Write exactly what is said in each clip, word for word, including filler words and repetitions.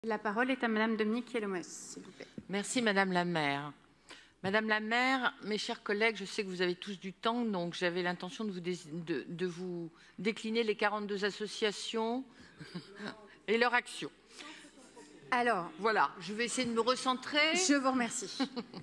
La parole est à Madame Dominique Yelomos, s'il vous plaît. Merci Madame la maire. Madame la maire, mes chers collègues, je sais que vous avez tous du temps, donc j'avais l'intention de vous, dé de, de vous décliner les quarante-deux associations et leurs actions. Alors, voilà, je vais essayer de me recentrer. Je vous remercie.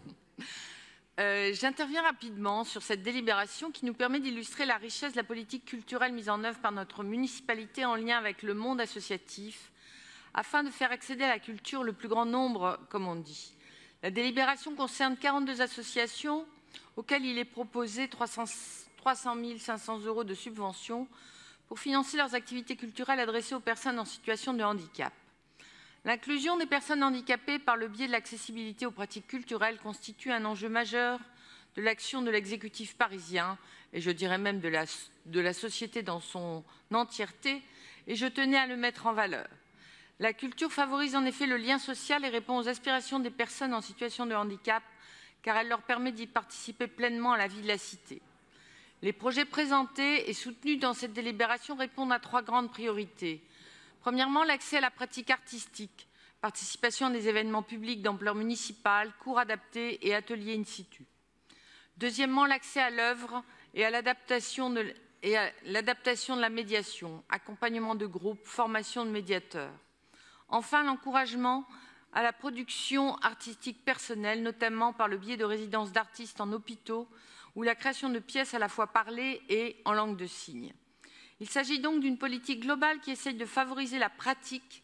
euh, J'interviens rapidement sur cette délibération qui nous permet d'illustrer la richesse de la politique culturelle mise en œuvre par notre municipalité en lien avec le monde associatif, afin de faire accéder à la culture le plus grand nombre, comme on dit. La délibération concerne quarante-deux associations auxquelles il est proposé trois cent mille cinq cents euros de subvention pour financer leurs activités culturelles adressées aux personnes en situation de handicap. L'inclusion des personnes handicapées par le biais de l'accessibilité aux pratiques culturelles constitue un enjeu majeur de l'action de l'exécutif parisien et je dirais même de la, de la société dans son entièreté, et je tenais à le mettre en valeur. La culture favorise en effet le lien social et répond aux aspirations des personnes en situation de handicap, car elle leur permet d'y participer pleinement à la vie de la cité. Les projets présentés et soutenus dans cette délibération répondent à trois grandes priorités. Premièrement, l'accès à la pratique artistique, participation à des événements publics d'ampleur municipale, cours adaptés et ateliers in situ. Deuxièmement, l'accès à l'œuvre et à l'adaptation de, et à l'adaptation de la médiation, accompagnement de groupes, formation de médiateurs. Enfin, l'encouragement à la production artistique personnelle, notamment par le biais de résidences d'artistes en hôpitaux ou la création de pièces à la fois parlées et en langue de signes. Il s'agit donc d'une politique globale qui essaye de favoriser la pratique,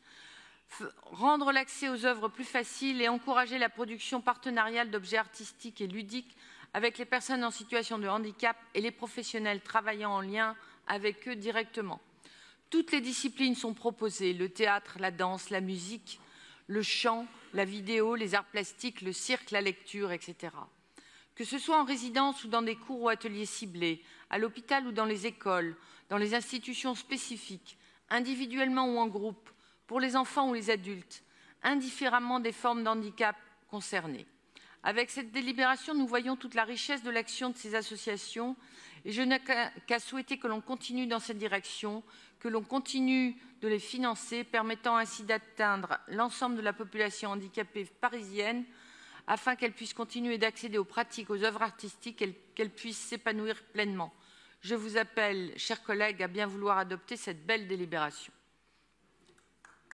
rendre l'accès aux œuvres plus facile et encourager la production partenariale d'objets artistiques et ludiques avec les personnes en situation de handicap et les professionnels travaillant en lien avec eux directement. Toutes les disciplines sont proposées, le théâtre, la danse, la musique, le chant, la vidéo, les arts plastiques, le cirque, la lecture, et cetera. Que ce soit en résidence ou dans des cours ou ateliers ciblés, à l'hôpital ou dans les écoles, dans les institutions spécifiques, individuellement ou en groupe, pour les enfants ou les adultes, indifféremment des formes d'handicap concernées. Avec cette délibération, nous voyons toute la richesse de l'action de ces associations et je n'ai qu'à souhaiter que l'on continue dans cette direction, que l'on continue de les financer, permettant ainsi d'atteindre l'ensemble de la population handicapée parisienne afin qu'elle puisse continuer d'accéder aux pratiques, aux œuvres artistiques, et qu'elle puisse s'épanouir pleinement. Je vous appelle, chers collègues, à bien vouloir adopter cette belle délibération.